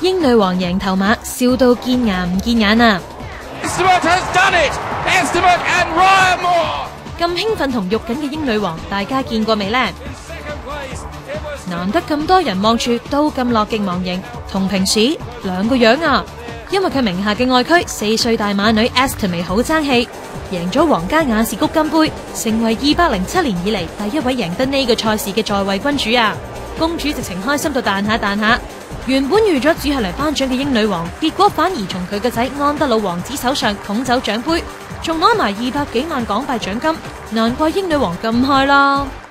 英女王贏頭馬，笑到見牙唔見眼啊！ Estiment has done it! Estiment and Ryan Moore! 咁興奮同肉緊嘅英女王，大家見過未呢？難得咁多人望住都咁樂極忘形，同平時兩個樣啊！因為佢名下嘅愛駒4歲大馬女 Estimate 好爭氣，贏咗皇家雅士谷金杯，成為207年以嚟第一位贏得呢個賽事嘅在位君主啊！公主直情開心到彈下彈下。原本預咗只係嚟頒獎嘅英女王，結果反而從佢個仔安德魯王子手上捧走獎杯，仲攞埋200幾萬港幣獎金，難怪英女王咁開啦。